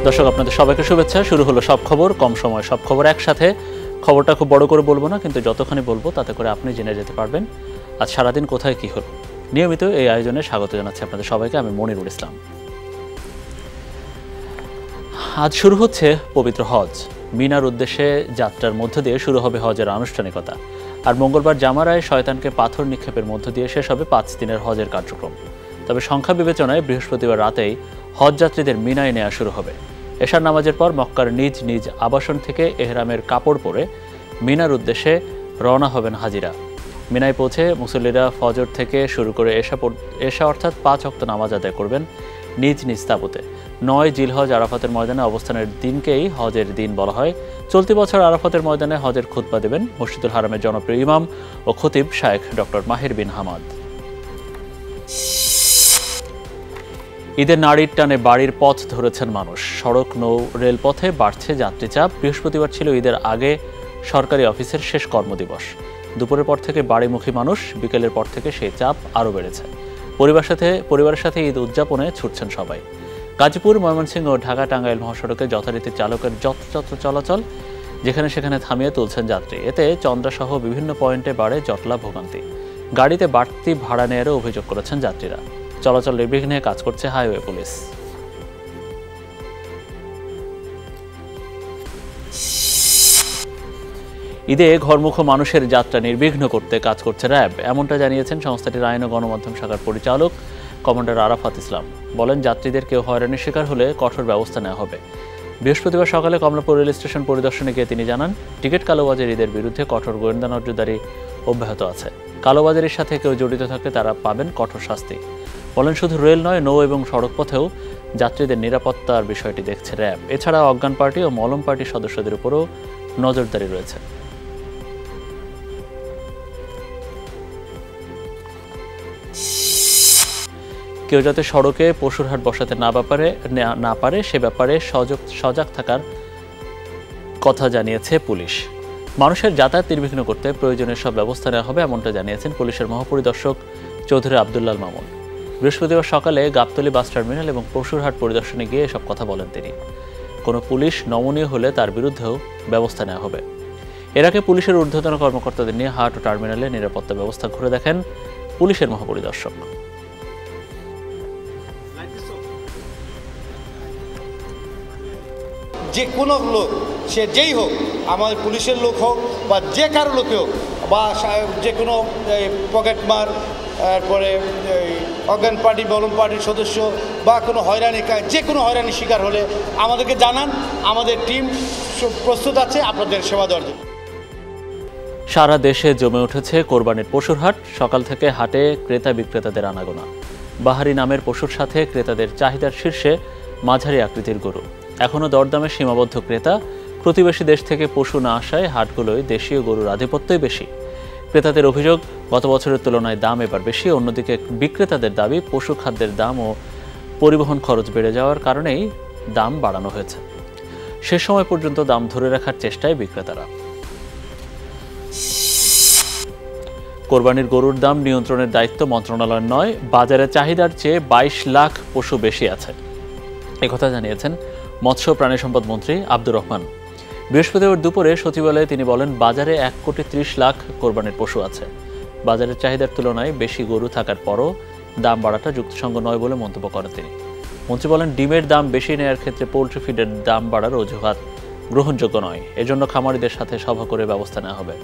দর্শক আপনাদের সবাইকে শুভেচ্ছা। শুরু হলো সব খবর, কম সময় সব খবর একসাথে। খবরটা খুব বড় করে বলবো না, কিন্তু যতখানি বলবো তাতে করে আপনি জেনে যেতে পারবেন আজ সারাদিন কোথায় কি হলো। নিয়মিত এই আয়োজনে স্বাগত জানাচ্ছি আপনাদের সবাইকে, আমি মনিরুল ইসলাম। আজ শুরু হচ্ছে পবিত্র হজ। মিনার উদ্দেশ্যে যাত্রার মধ্য দিয়ে শুরু হবে হজের আনুষ্ঠানিকতা। আর মঙ্গলবার জামারায় শয়তানকে পাথর নিক্ষেপের মধ্য দিয়ে শেষ হবে 5 দিনের হজের কার্যক্রম। তবে সংখ্যা বিবেচনায় বৃহস্পতিবার রাতেই হজ যাত্রীদের মিনায় নেওয়া শুরু হবে। এশার নামাজের পর মক্কার নিজ নিজ আবাসন থেকে এহরামের কাপড় পরে মিনার উদ্দেশ্যে রওনা হবেন হাজিরা। মিনায় পৌঁছে মুসল্লিরা ফজর থেকে শুরু করে এশা অর্থাৎ 5 ওয়াক্ত নামাজ আদায় করবেন নিজ নিজ তাঁবুতে। 9 জিলহজ আরাফাতের ময়দানে অবস্থানের দিনকেই হজের দিন বলা হয়। চলতি বছর আরাফাতের ময়দানে হজের খুতবা দেবেন মসজিদুল হারামের জনপ্রিয় ইমাম ও খতিব শায়েখ ডক্টর মাহির বিন হামাদ। ঈদের নাড়ির টানে বাড়ির পথ ধরেছেন মানুষ। সড়ক, নৌ, রেলপথে বাড়ছে যাত্রী চাপ। বৃহস্পতিবার ছিল ঈদের আগে সরকারি অফিসের শেষ কর্মদিবস। দুপুরের পর থেকে বাড়িমুখী মানুষ, বিকেলের পর থেকে সেই চাপ আরও বেড়েছে। পরিবারের সাথে ঈদ উদযাপনে ছুটছেন সবাই। গাজীপুর, ময়মনসিংহ ও ঢাকা টাঙ্গাইল মহাসড়কে যথারীতি চালকের যত্রতত্র চলাচল, যেখানে সেখানে থামিয়ে তুলছেন যাত্রী। এতে চন্দ্রাসহ বিভিন্ন পয়েন্টে বাড়ে জটলা ভোগান্তি। গাড়িতে বাড়তি ভাড়া নেয়ারও অভিযোগ করেছেন যাত্রীরা। চলাচল নির্বিঘ্নে কাজ করছে হাইওয়ে পুলিশ। ঈদে ঘরমুখ মানুষের যাত্রা নির্বিঘ্ন করতে কাজ করছে র্যাব, এমনটা জানিয়েছেন সংস্থাটির আইন ও গণমাধ্যম শাখার পরিচালক কমান্ডার আরাফাত ইসলাম। বলেন, যাত্রীদের কেউ হয়রানির শিকার হলে কঠোর ব্যবস্থা নেওয়া হবে। বৃহস্পতিবার সকালে কমলাপুর রেল স্টেশন পরিদর্শনে গিয়ে তিনি জানান, টিকিট কালোবাজারিদের বিরুদ্ধে কঠোর গোয়েন্দা নজরদারি অব্যাহত আছে। কালোবাজারির সাথে কেউ জড়িত থাকলে তারা পাবেন কঠোর শাস্তি। বলেন, শুধু রেল নয়, নৌ এবং সড়ক পথেও যাত্রীদের নিরাপত্তার বিষয়টি দেখছে র্যাব। এছাড়া অজ্ঞান পার্টি ও মলম পার্টির সদস্যদের উপরও নজরদারি রয়েছে। কেউ যাতে সড়কে পশুর হাট বসাতে না পারে সে ব্যাপারে সজাগ থাকার কথা জানিয়েছে পুলিশ। মানুষের যাতায়াত নির্বিঘ্ন করতে প্রয়োজনীয় সব ব্যবস্থা নেওয়া হবে, এমনটা জানিয়েছেন পুলিশের মহাপরিদর্শক চৌধুরী আবদুল্লাল মামুন। বৃহস্পতিবার সকালে গাবতলী বাস টার্মিনাল এবং পশুরহাট পরিদর্শনে গিয়ে এসব কথা বলেন তিনি। কোনো পুলিশ নমনীয় হলে তার বিরুদ্ধেও ব্যবস্থা নেওয়া হবে। এর আগে পুলিশের ঊর্ধ্বতন কর্মকর্তাদের নিয়ে হাট ও টার্মিনালে নিরাপত্তা ব্যবস্থা ঘুরে দেখেন পুলিশের মহাপরিদর্শক। যে কোনো লোক, সে যেই হোক, আমাদের পুলিশের লোক হোক বা যে কারো লোকে হোক, বা যে কোনো পকেটমার, তারপরে অজ্ঞান পার্টি, মলম পার্টির সদস্য বা কোনো যে কোনো হয়রানির শিকার হলে আমাদেরকে জানান। আমাদের টিম প্রস্তুত আছে আপনাদের সেবা দেওয়ার জন্য। সারা দেশে জমে উঠেছে কোরবানির পশুর হাট। সকাল থেকে হাটে ক্রেতা বিক্রেতাদের আনাগোনা। বাহারি নামের পশুর সাথে ক্রেতাদের চাহিদার শীর্ষে মাঝারি আকৃতির গরু। এখনও দরদামে সীমাবদ্ধ ক্রেতা। প্রতিবেশী দেশ থেকে পশু না আসায় হাটগুলোয় দেশীয় গরুর আধিপত্যই বেশি। ক্রেতাদের অভিযোগ, গত বছরের তুলনায় দাম এবার বেশি। অন্যদিকে বিক্রেতাদের দাবি, পশু খাদ্যের দাম ও পরিবহন খরচ বেড়ে যাওয়ার কারণেই দাম বাড়ানো হয়েছে। শেষ সময় পর্যন্ত দাম ধরে রাখার চেষ্টায় বিক্রেতারা। কোরবানির গরুর দাম নিয়ন্ত্রণের দায়িত্ব মন্ত্রণালয়ের নয়, বাজারে চাহিদার চেয়ে 22 লাখ পশু বেশি আছে, একথা জানিয়েছেন মৎস্য প্রাণী সম্পদ মন্ত্রী আব্দুর রহমান। বৃহস্পতিবার দুপুরে সচিবালয়ে তিনি বলেন, বাজারে 1,30,00,000 কোরবানির পশু আছে। বাজারের চাহিদার তুলনায় বেশি গরু থাকার পরও দাম বাড়াটা যুক্তিসঙ্গত নয় বলে মন্তব্য করেন তিনি। মন্ত্রী বলেন, ডিমের দাম বেশি নেওয়ার ক্ষেত্রে পোলট্রি ফিডের দাম বাড়ার অজুহাত গ্রহণযোগ্য নয়। এজন্য খামারিদের সাথে সভা করে ব্যবস্থা নেওয়া হবে।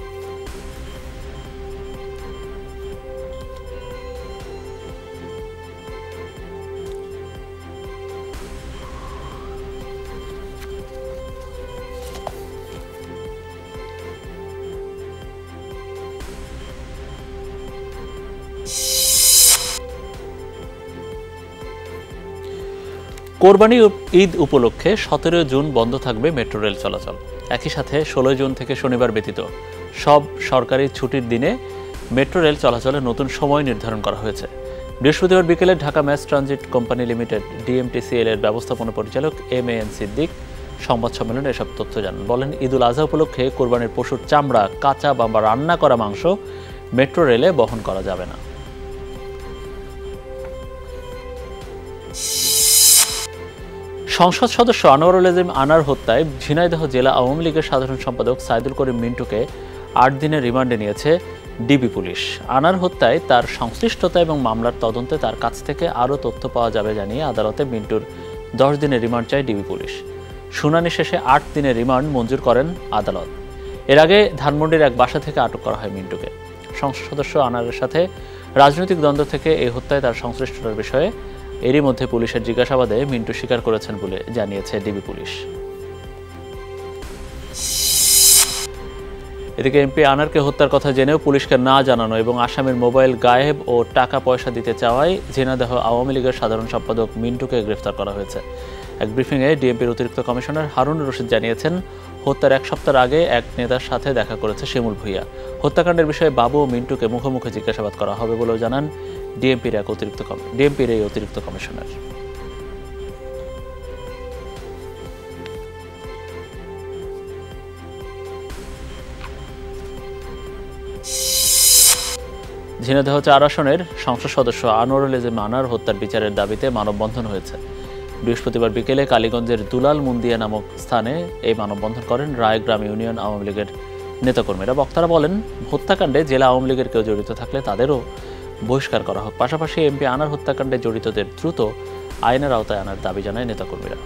কোরবানি ঈদ উপলক্ষে 17 জুন বন্ধ থাকবে মেট্রো রেল চলাচল। একই সাথে 16 জুন থেকে শনিবার ব্যতীত সব সরকারি ছুটির দিনে মেট্রো রেল চলাচলের নতুন সময় নির্ধারণ করা হয়েছে। বৃহস্পতিবার বিকেলে Dhaka mass transit company limited DMTCL এর ব্যবস্থাপনা পরিচালক MAN সিদ্দিক সংবাদ সম্মেলনে এসব তথ্য জানান। বলেন, ঈদুল আজহা উপলক্ষে কোরবানির পশুর চামড়া, কাঁচা বা রান্না করা মাংস মেট্রো রেলে বহন করা যাবে না। সংসদ সদস্য আনোয়ারুল আজিম আনার হত্যায় ঝিনাইদহ জেলা আওয়ামী লীগের সাধারণ সম্পাদক সাইদুল করিম মিন্টুকে 8 দিনের রিমান্ডে নিয়েছে ডিবি পুলিশ। আনার হত্যায় তার সংশ্লিষ্টতা এবং মামলার তদন্তে তার কাছ থেকে আরও তথ্য পাওয়া যাবে জানিয়ে আদালতে মিন্টুর 10 দিনের রিমান্ড চায় ডিবি পুলিশ। শুনানি শেষে 8 দিনের রিমান্ড মঞ্জুর করেন আদালত। এর আগে ধানমন্ডির এক বাসা থেকে আটক করা হয় মিন্টুকে। সংসদ সদস্য আনারের সাথে রাজনৈতিক দ্বন্দ্ব থেকে এই হত্যায় তার সংশ্লিষ্টতার বিষয়ে এরই মধ্যে পুলিশের জিজ্ঞাসাবাদে মিন্টু স্বীকার করেছেন বলে জানিয়েছে ডিবি পুলিশ। এদিকে এমপি আনারকে হত্যার কথা জেনেও পুলিশকে না জানানো এবং আসামির মোবাইল গায়েব ও টাকা পয়সা দিতে চাওয়ায় ঝিনাইদহ আওয়ামী লীগের সাধারণ সম্পাদক মিন্টুকে গ্রেফতার করা হয়েছে। এক ব্রিফিংয়ে ডিএমপির অতিরিক্ত কমিশনার হারুন রশিদ জানিয়েছেন, হত্যার 1 সপ্তাহ আগে এক নেতার সাথে দেখা করেছে শিমুল ভূঁইয়া। হত্যাকাণ্ডের বিষয়ে বাবু ও মিন্টুকে মুখোমুখি জিজ্ঞাসাবাদ করা হবে বলেও জানান ডিএমপির এই অতিরিক্ত কমিশনার। ঝিনাইদহ 4 আসনের সংসদ সদস্য আনোয়ারুল আজিম আনার হত্যার বিচারের দাবিতে মানববন্ধন হয়েছে। বৃহস্পতিবার বিকেলে কালীগঞ্জের দুলাল মুন্দিয়া নামক স্থানে এই মানববন্ধন করেন রায়গ্রাম ইউনিয়ন আওয়ামী লীগের নেতাকর্মীরা। বক্তারা বলেন, হত্যাকাণ্ডে জেলা আওয়ামী লীগের কেউ জড়িত থাকলে তাদেরও বহিষ্কার করা হোক। পাশাপাশি এমপি আনার হত্যাকাণ্ডে জড়িতদের দ্রুত আইনের আওতায় আনার দাবি জানায় নেতাকর্মীরা।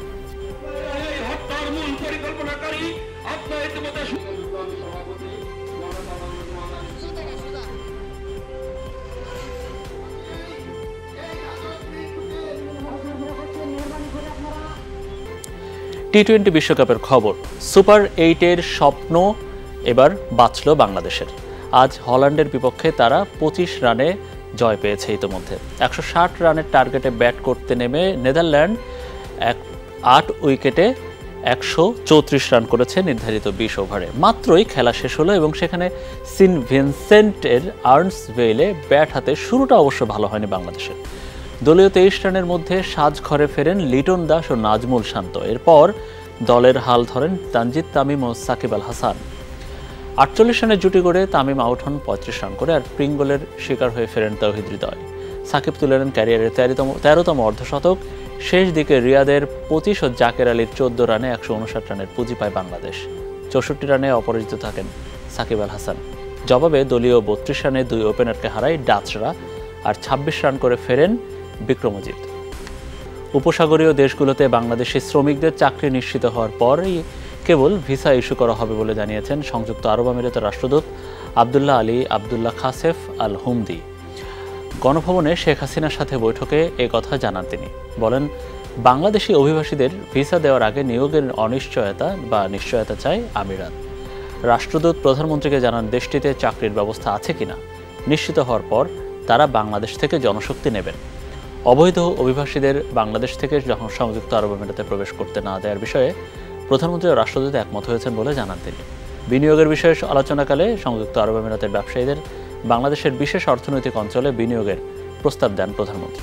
টি-20 বিশ্বকাপের খবর। সুপার 8-এর স্বপ্ন এবার বাঁচল বাংলাদেশের। আজ হল্যান্ডের বিপক্ষে তারা 25 রানে জয় পেয়েছে। ইতোমধ্যে 160 রানের টার্গেটে ব্যাট করতে নেমে নেদারল্যান্ড 8 উইকেটে 134 রান করেছে নির্ধারিত 20 ওভারে। মাত্রই খেলা শেষ হলো এবং সেখানে সিন ভিনসেন্টের আর্নসভেইলে ব্যাট হাতে শুরুটা অবশ্য ভালো হয়নি বাংলাদেশের। দলীয় 23 রানের মধ্যে সাজঘরে ফেরেন লিটন দাস ও নাজমুল শান্ত। এরপর দলের হাল ধরেন তানজিদ তামিম ও সাকিব আল হাসান। 48 রানের জুটি গড়ে তামিম আউট হন 35 রান করে, আর প্রিঙ্গলের শিকার হয়ে ফেরেন তাওহিদ হৃদয়। সাকিব তুলে নেন ক্যারিয়ারের 13তম অর্ধশতক। শেষ দিকে রিয়াদের 25 ও জাকের আলীর 14 রানে 159 রানের পুঁজি পায় বাংলাদেশ। 64 রানে অপরাজিত থাকেন সাকিব আল হাসান। জবাবে দলীয় 32 রানে 2 ওপেনারকে হারায় ডাচরা, আর 26 রান করে ফেরেন বিক্রমজিৎ। উপসাগরীয় দেশগুলোতে বাংলাদেশি শ্রমিকদের চাকরি নিশ্চিত হওয়ার পরই কেবল ভিসা ইস্যু করা হবে বলে জানিয়েছেন সংযুক্ত আরব আমিরাতের রাষ্ট্রদূত আবদুল্লাহ আলী আবদুল্লাহ খাসেফ আল হুমদি। গণভবনে শেখ হাসিনার সাথে বৈঠকে কথা জানান তিনি। বলেন, বাংলাদেশি অভিবাসীদের ভিসা দেওয়ার আগে নিয়োগের নিশ্চয়তা চায় আমিরাত। রাষ্ট্রদূত প্রধানমন্ত্রীকে জানান দেশটিতে চাকরির ব্যবস্থা আছে কিনা। নিশ্চিত হওয়ার পর তারা বাংলাদেশ থেকে জনশক্তি নেবেন। অবৈধ অভিবাসীদের বাংলাদেশ থেকে যখন সংযুক্ত আরব আমিরাতে প্রবেশ করতে না দেওয়ার বিষয়ে প্রধানমন্ত্রী ও রাষ্ট্রদূত একমত হয়েছেন বলে জানান তিনি। বিনিয়োগের বিষয়ে আলোচনাকালে সংযুক্ত আরব আমিরাতের ব্যবসায়ীদের বাংলাদেশের বিশেষ অর্থনৈতিক অঞ্চলে বিনিয়োগের প্রস্তাব দেন প্রধানমন্ত্রী।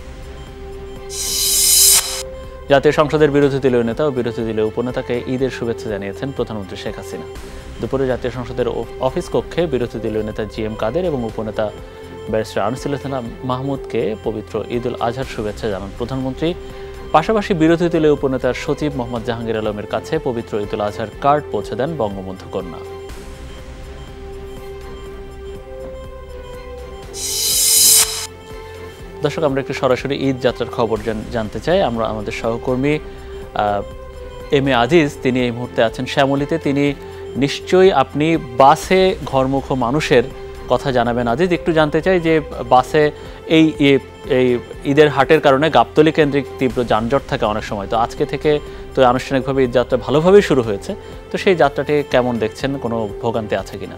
জাতীয় সংসদের বিরোধী দলীয় নেতা ও বিরোধী দলীয় উপনেতাকে ঈদের শুভেচ্ছা জানিয়েছেন প্রধানমন্ত্রী শেখ হাসিনা। দুপুরে জাতীয় সংসদের অফিস কক্ষে বিরোধী দলীয় নেতা জিএম কাদের এবং উপনেতা ব্যারিস্টার আনিসুল ইসলাম মাহমুদকে পবিত্র ঈদ উল আজহার শুভেচ্ছা জানান প্রধানমন্ত্রী। পাশাপাশি বিরোধী দলীয় উপনেতার সচিব মোহাম্মদ জাহাঙ্গীর আলমের কাছে পবিত্র ঈদ উল আজহার কার্ড পৌঁছে দেন বঙ্গবন্ধু কন্যা। দর্শক, আমরা একটু সরাসরি ঈদ যাত্রার খবর জানতে চাই। আমরা আমাদের সহকর্মী এম এ আজিজ, তিনি এই মুহূর্তে আছেন শ্যামলীতে। তিনি নিশ্চয়ই আপনি বাসে ঘরমুখ মানুষের কথা জানাবেন। আজিজ, একটু জানতে চাই যে বাসে এই ঈদের হাটের কারণে গাবতলী কেন্দ্রিক তীব্র যানজট থাকে অনেক সময়, তো আজকে থেকে তো আনুষ্ঠানিকভাবে ঈদ যাত্রা ভালোভাবেই শুরু হয়েছে, তো সেই যাত্রাটি কেমন দেখছেন? কোনো ভোগান্তি আছে কিনা?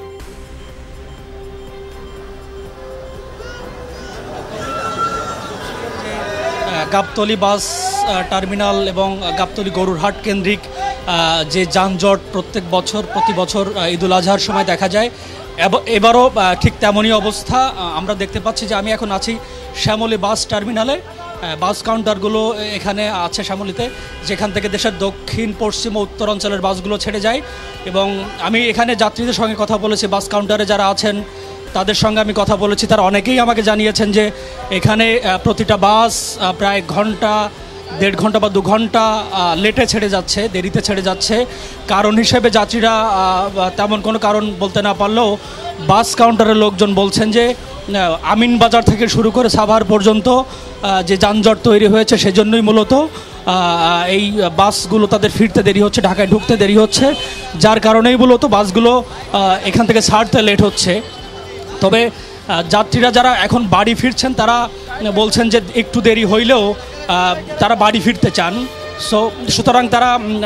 গাবতলী বাস টার্মিনাল এবং গাবতলী গরুরহাট কেন্দ্রিক যে যানজট প্রতি বছর ঈদ উল আজহার সময় দেখা যায়, এবারও ঠিক তেমনই অবস্থা আমরা দেখতে পাচ্ছি। যে আমি এখন আছি শ্যামলী বাস টার্মিনালে। বাস কাউন্টারগুলো এখানে আছে শ্যামলীতে, যেখান থেকে দেশের দক্ষিণ পশ্চিম ও উত্তর অঞ্চলের বাসগুলো ছেড়ে যায়। এবং আমি এখানে যাত্রীদের সঙ্গে কথা বলেছি, বাস কাউন্টারে যারা আছেন তাদের সঙ্গে আমি কথা বলেছি। তারা অনেকেই আমাকে জানিয়েছেন যে এখানে প্রতিটা বাস প্রায় ঘন্টা 1.5 ঘন্টা বা 2 ঘন্টা লেটে ছেড়ে যাচ্ছে, দেরিতে ছেড়ে যাচ্ছে। কারণ হিসেবে যাত্রীরা তেমন কোনো কারণ বলতে না পারলেও বাস কাউন্টারের লোকজন বলছেন যে আমিনবাজার থেকে শুরু করে সাভার পর্যন্ত যে যানজট তৈরি হয়েছে সেজন্যই মূলত এই বাসগুলো তাদের ফিরতে দেরি হচ্ছে, ঢাকায় ঢুকতে দেরি হচ্ছে, যার কারণেই মূলত বাসগুলো এখান থেকে ছাড়তে লেট হচ্ছে। তবে যাত্রীরা যারা এখন বাড়ি ফিরছেন তারা বলছেন যে একটু দেরি হইলেও তারা বাড়ি ফিরতে চান। সুতরাং তারা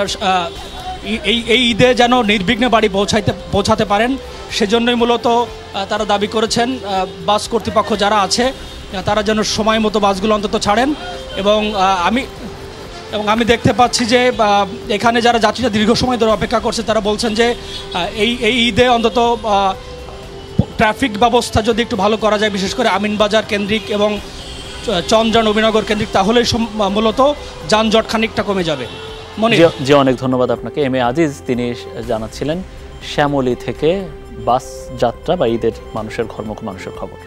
এই ঈদে যেন নির্বিঘ্নে বাড়ি পৌঁছাতে পারেন সেজন্যই মূলত তারা দাবি করেছেন বাস কর্তৃপক্ষ যারা আছে তারা যেন সময় মতো বাসগুলো অন্তত ছাড়েন। এবং আমি দেখতে পাচ্ছি যে এখানে যারা যাত্রীরা দীর্ঘ সময় ধরে অপেক্ষা করছে তারা বলছেন যে এই ঈদে অন্তত ট্রাফিক ব্যবস্থা যদি একটু ভালো করা যায়, বিশেষ করে আমিনবাজার কেন্দ্রিক এবং চন্দ্রা নবীনগর কেন্দ্রিক, তাহলেই মূলত যানজট খানিকটা কমে যাবে। জি, অনেক ধন্যবাদ আপনাকে। এম এ আজিজ তিনি জানাচ্ছিলেন শ্যামলী থেকে বাস যাত্রা বা ঈদের মানুষের ঘরমুখ মানুষের খবর।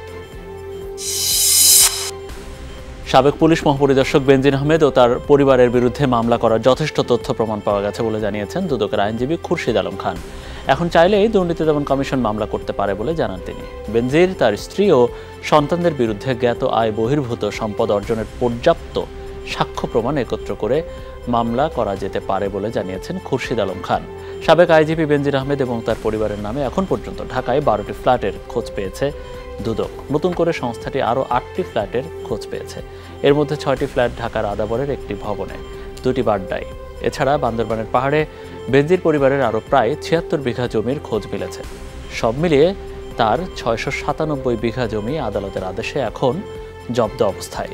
সাবেক পুলিশ মহাপরিদর্শক বেনজির আহমেদ ও তার পরিবারের বিরুদ্ধে মামলা করার যথেষ্ট তথ্য প্রমাণ পাওয়া গেছে বলে জানিয়েছেন দুদকের আইনজীবী খুরশিদ আলম খান। এখন চাইলেই দুর্নীতি দমন কমিশন মামলা করতে পারে বলে জানান তিনি। বেনজির তার স্ত্রী ও সন্তানদের বিরুদ্ধে জ্ঞাত আয় বহির্ভূত সম্পদ অর্জনের পর্যাপ্ত সাক্ষ্য প্রমাণ একত্র করে মামলা করা যেতে পারে বলে জানিয়েছেন খুরশিদ আলম খান। সাবেক আইজিপি বেনজির আহমেদ এবং তার পরিবারের নামে এখন পর্যন্ত ঢাকায় 12টি ফ্ল্যাটের খোঁজ পেয়েছে দুদক। নতুন করে সংস্থাটি আরও 8টি ফ্ল্যাটের খোঁজ পেয়েছে। এর মধ্যে 6টি ফ্ল্যাট ঢাকার আদাবরের একটি ভবনে, 2টি বাড্ডায়। এছাড়া বান্দরবানের পাহাড়ে বেনজির পরিবারের আরও প্রায় 76 বিঘা জমির খোঁজ মিলেছে। সব মিলিয়ে তার 697 বিঘা জমি আদালতের আদেশে এখন জব্দ অবস্থায়।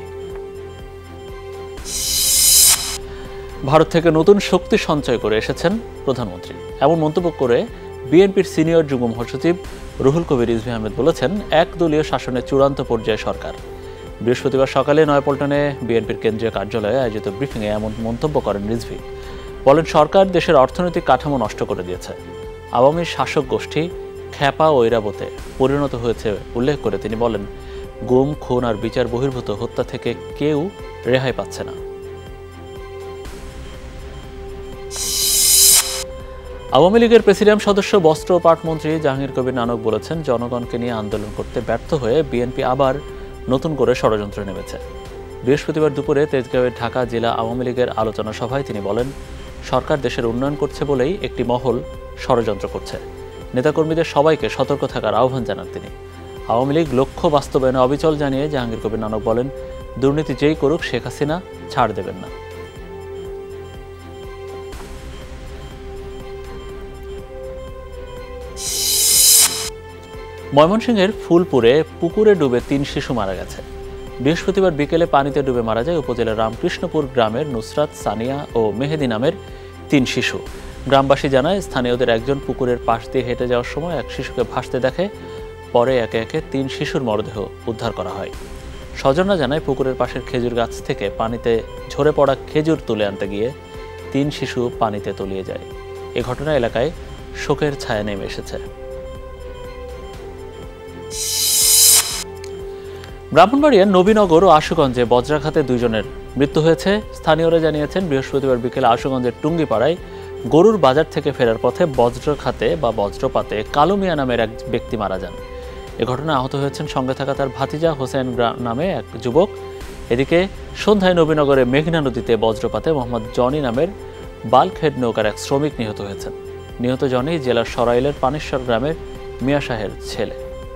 ভারত থেকে নতুন শক্তি সঞ্চয় করে এসেছেন প্রধানমন্ত্রী, এমন মন্তব্য করে বিএনপির সিনিয়র যুগ্ম মহাসচিব রুহুল কবির রিজভী আহমেদ বলেছেন, একদলীয় শাসনের চূড়ান্ত পর্যায়ে সরকার। বৃহস্পতিবার সকালে নয়াপল্টনে বিএনপির কেন্দ্রীয় কার্যালয়ে আয়োজিত ব্রিফিংয়ে এমন মন্তব্য করেন রিজভী। বলেন, সরকার দেশের অর্থনৈতিক কাঠামো নষ্ট করে দিয়েছে। আওয়ামী শাসক গোষ্ঠী খ্যাপা ও ঐরাবতে পরিণত হয়েছে উল্লেখ করে তিনি বলেন, গুম, খুন আর বিচার বহির্ভূত হত্যা থেকে কেউ রেহাই পাচ্ছে না। আওয়ামী লীগের প্রেসিডিয়াম সদস্য বস্ত্র ও পাট মন্ত্রী জাহাঙ্গীর কবির নানক বলেছেন, জনগণকে নিয়ে আন্দোলন করতে ব্যর্থ হয়ে বিএনপি আবার নতুন করে ষড়যন্ত্রে নেমেছে। বৃহস্পতিবার দুপুরে তেজগাঁওয়ের ঢাকা জেলা আওয়ামী লীগের আলোচনা সভায় তিনি বলেন, সরকার দেশের উন্নয়ন করছে বলেই একটি মহল ষড়যন্ত্র করছে। নেতাকর্মীদের সবাইকে সতর্ক থাকার আহ্বান জানান তিনি। আওয়ামী লীগ লক্ষ্য বাস্তবায়নে অবিচল জানিয়ে জাহাঙ্গীর কবির নানক বলেন, দুর্নীতি যেই করুক শেখ হাসিনা ছাড় দেবেন না। ময়মনসিংহের ফুলপুরে পুকুরে ডুবে 3 শিশু মারা গেছে। বৃহস্পতিবার বিকেলে পানিতে ডুবে মারা যায় উপজেলার রামকৃষ্ণপুর গ্রামের নুসরাত, সানিয়া ও মেহেদি নামের 3 শিশু। গ্রামবাসী জানায়, স্থানীয়দের একজন পুকুরের পাশ দিয়ে হেঁটে যাওয়ার সময় এক শিশুকে ভাসতে দেখে। পরে একে একে 3 শিশুর মরদেহ উদ্ধার করা হয়। স্বজনরা জানায়, পুকুরের পাশের খেজুর গাছ থেকে পানিতে ঝরে পড়া খেজুর তুলে আনতে গিয়ে 3 শিশু পানিতে তলিয়ে যায়। এ ঘটনা এলাকায় শোকের ছায়া নেমে এসেছে। ব্রাহ্মণবাড়িয়ার নবীনগর ও আশুগঞ্জে বজ্রাঘাতে 2 জনের মৃত্যু হয়েছে। স্থানীয়রা জানিয়েছেন, বৃহস্পতিবার বিকেলে আশুগঞ্জের টুঙ্গিপাড়ায় গরুর বাজার থেকে ফেরার পথে বজ্রখাতে বা বজ্রপাতে কালু মিয়া নামের এক ব্যক্তি মারা যান। এ ঘটনায় আহত হয়েছেন সঙ্গে থাকা তার ভাতিজা হোসেন নামে এক যুবক। এদিকে সন্ধ্যায় নবীনগরে মেঘনা নদীতে বজ্রপাতে মোহাম্মদ জনি নামের বাল্কহেড নৌকার এক শ্রমিক নিহত হয়েছেন। নিহত জনি জেলার সরাইলের পানেশ্বর গ্রামের মিয়া শাহের ছেলে।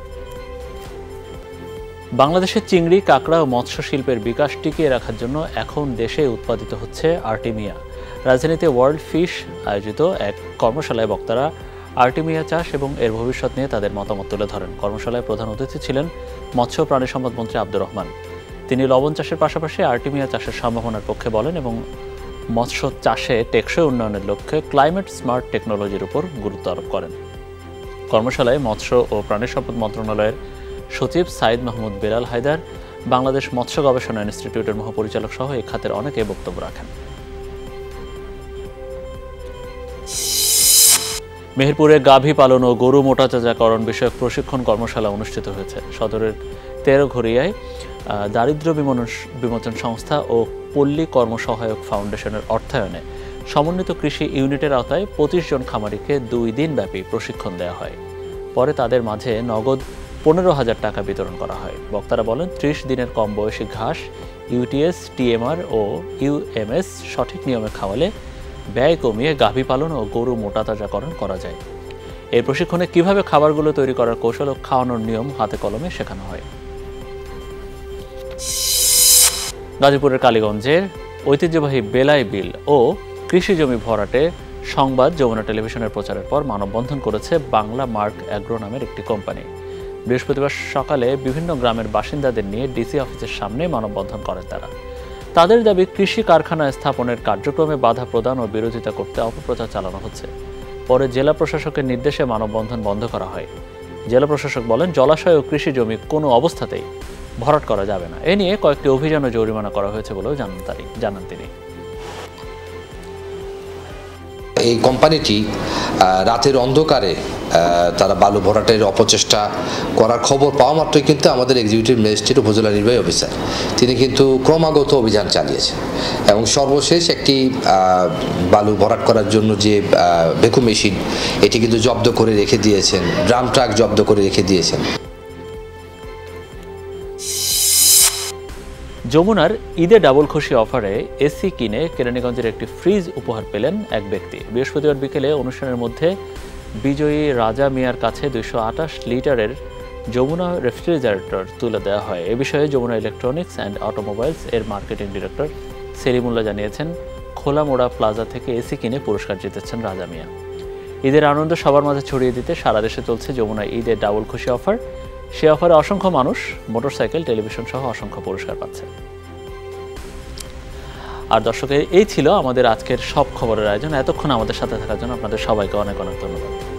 বাংলাদেশের চিংড়ি, কাঁকড়া ও মৎস্য শিল্পের বিকাশ টিকিয়ে রাখার জন্য এখন দেশে উৎপাদিত হচ্ছে আর্টিমিয়া। রাজধানীতে ওয়ার্ল্ড ফিশ আয়োজিত এক কর্মশালায় বক্তারা আর্টিমিয়া চাষ এবং এর ভবিষ্যৎ নিয়ে তাদের মতামত তুলে ধরেন। কর্মশালায় প্রধান অতিথি ছিলেন মৎস্য ও প্রাণী সম্পদ মন্ত্রী আব্দুর রহমান। তিনি লবণ চাষের পাশাপাশি আর্টিমিয়া চাষের সম্ভাবনার পক্ষে বলেন এবং মৎস্য চাষে টেকসই উন্নয়নের লক্ষ্যে ক্লাইমেট স্মার্ট টেকনোলজির উপর গুরুত্ব আরোপ করেন। কর্মশালায় মৎস্য ও প্রাণী সম্পদ মন্ত্রণালয়ের সচিব সাইদ মাহমুদ বেলাল হায়দার, বাংলাদেশ মৎস্য গবেষণা ইনস্টিটিউটের মহাপরিচালক সহ এই খাতের অনেকে বক্তব্য রাখেন। মেহেরপুরে গাভী পালন ও গরু মোটাতাজাকরণ বিষয়ক প্রশিক্ষণ কর্মশালা অনুষ্ঠিত হয়েছে। সদরের 13 ঘরিয়ায় দারিদ্র্য বিমোচন সংস্থা ও পল্লী কর্মসহায়ক ফাউন্ডেশনের অর্থায়নে সমন্বিত কৃষি ইউনিটের আওতায় ২৫ জন খামারিকে ২ দিনব্যাপী প্রশিক্ষণ দেওয়া হয়। পরে তাদের মাঝে নগদ ১৫,০০০ টাকা বিতরণ করা হয়। বক্তারা বলেন, ৩০ দিনের কম বয়সী ঘাস, ইউটিএস, টিএমআর ও ইউএমএস সঠিক নিয়মে খাওয়ালে ব্যয় কমিয়ে গাভী পালন ও গরু মোটাতাজাকরণ করা যায়। এই প্রশিক্ষণে কিভাবে খাবারগুলো তৈরি করার কৌশল ও খাওয়ানোর নিয়ম হাতে কলমে শেখানো হয়। গাজীপুরের কালীগঞ্জের ঐতিহ্যবাহী বেলাই বিল ও কৃষি জমি ভরাটে সংবাদ যমুনা টেলিভিশনের প্রচারের পর মানববন্ধন করেছে বাংলা মার্ক অ্যাগ্রো নামের একটি কোম্পানি। বৃহস্পতিবার সকালে বিভিন্ন গ্রামের বাসিন্দাদের নিয়ে ডিসি অফিসের সামনে মানববন্ধন করেন তারা। তাদের দাবি, কৃষি কারখানা স্থাপনের কার্যক্রমে বাধা প্রদান ও বিরোধিতা করতে অপপ্রচার চালানো হচ্ছে। পরে জেলা প্রশাসকের নির্দেশে মানববন্ধন বন্ধ করা হয়। জেলা প্রশাসক বলেন, জলাশয় ও কৃষি জমি কোনো অবস্থাতেই ভরাট করা যাবে না। এ নিয়ে কয়েকটি অভিযান ও জরিমানা করা হয়েছে বলেও জানান তিনি। এই কোম্পানিটি রাতের অন্ধকারে তারা বালু ভরাটের অপচেষ্টা করার খবর পাওয়া মাত্রই কিন্তু আমাদের এক্সিকিউটিভ ম্যাজিস্ট্রেট উপজেলা নির্বাহী অফিসার তিনি কিন্তু ক্রমাগত অভিযান চালিয়েছেন এবং সর্বশেষ একটি বালু ভরাট করার জন্য যে ভ্যাকুম মেশিন এটি কিন্তু জব্দ করে রেখে দিয়েছেন, ড্রাম ট্রাক জব্দ করে রেখে দিয়েছেন। যমুনার ঈদে ডাবল খুশি অফারে এসি কিনে কেরানীগঞ্জের একটি ফ্রিজ উপহার পেলেন এক ব্যক্তি। বৃহস্পতিবার বিকেলে অনুষ্ঠানের মধ্যে বিজয়ী রাজা মিয়ার কাছে ২২৮ লিটারের যমুনা রেফ্রিজারেটর তুলে দেওয়া হয়। এ বিষয়ে যমুনা ইলেকট্রনিক্স অ্যান্ড অটোমোবাইলস এর মার্কেটিং ডিরেক্টর সেলিমুল্লাহ জানিয়েছেন, খোলামোড়া প্লাজা থেকে এসি কিনে পুরস্কার জিতেছেন রাজা মিয়া। ঈদের আনন্দ সবার মাঝে ছড়িয়ে দিতে সারা দেশে চলছে যমুনা ঈদের ডাবল খুশি অফার। সে অফারে অসংখ্য মানুষ মোটরসাইকেল, টেলিভিশন সহ অসংখ্য পুরস্কার পাচ্ছে। আর দর্শকের, এই ছিল আমাদের আজকের সব খবরের আয়োজন। এতক্ষণ আমাদের সাথে থাকার জন্য আপনাদের সবাইকে অনেক অনেক ধন্যবাদ।